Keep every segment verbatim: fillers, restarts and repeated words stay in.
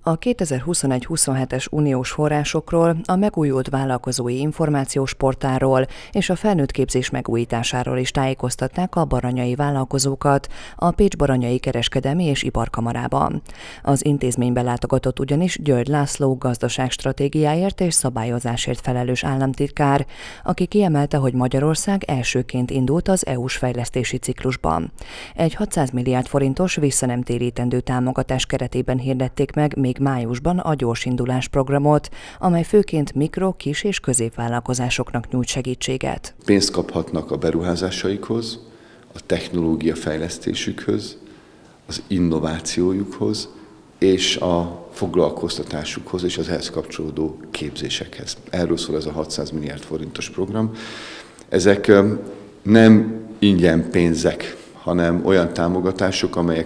A kétezer-huszonegy-huszonhetes uniós forrásokról, a megújult vállalkozói információs portálról és a felnőtt képzés megújításáról is tájékoztatták a baranyai vállalkozókat a Pécs-Baranyai Kereskedelmi és Iparkamarában. Az intézménybe látogatott ugyanis György László gazdaságstratégiáért és szabályozásért felelős államtitkár, aki kiemelte, hogy Magyarország elsőként indult az é u-s fejlesztési ciklusban. Egy hatszáz milliárd forintos visszanemtérítendő támogatás keretében hirdették meg még májusban a gyorsindulás programot, amely főként mikro-, kis- és középvállalkozásoknak nyújt segítséget. Pénzt kaphatnak a beruházásaikhoz, a technológia fejlesztésükhöz, az innovációjukhoz és a foglalkoztatásukhoz és az ehhez kapcsolódó képzésekhez. Erről szól ez a hatszáz milliárd forintos program. Ezek nem ingyen pénzek, hanem olyan támogatások, amelyek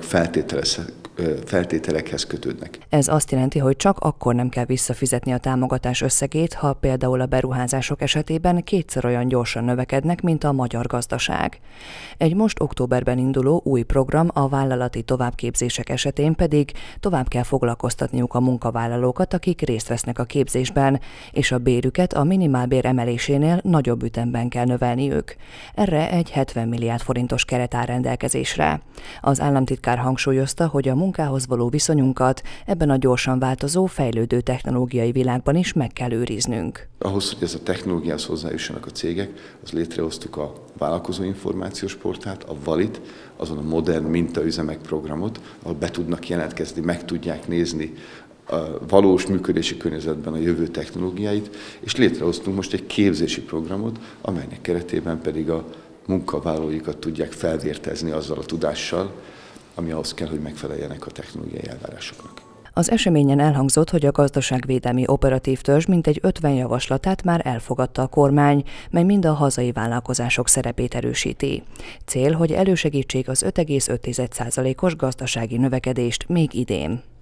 feltételekhez kötődnek. Ez azt jelenti, hogy csak akkor nem kell visszafizetni a támogatás összegét, ha például a beruházások esetében kétszer olyan gyorsan növekednek, mint a magyar gazdaság. Egy most októberben induló új program a vállalati továbbképzések esetén pedig tovább kell foglalkoztatniuk a munkavállalókat, akik részt vesznek a képzésben, és a bérüket a minimálbér emelésénél nagyobb ütemben kell növelniük. Erre egy hetven milliárd forintos keret áll rendelkezésre. Az államtitkár hangsúlyozta, hogy a munkához való viszonyunkat ebben a gyorsan változó, fejlődő technológiai világban is meg kell őriznünk. Ahhoz, hogy ez a technológiához hozzájussanak a cégek, az létrehoztuk a vállalkozó információs portált, a Valit, azon a modern mintaüzemek programot, ahol be tudnak jelentkezni, meg tudják nézni a valós működési környezetben a jövő technológiáit, és létrehoztunk most egy képzési programot, amelynek keretében pedig a munkavállalóikat tudják felvértezni azzal a tudással, ami ahhoz kell, hogy megfeleljenek a technológiai elvárásoknak. Az eseményen elhangzott, hogy a gazdaságvédelmi operatív törzs mintegy ötven javaslatát már elfogadta a kormány, mely mind a hazai vállalkozások szerepét erősíti. Cél, hogy elősegítsék az öt egész öt százalékos gazdasági növekedést még idén.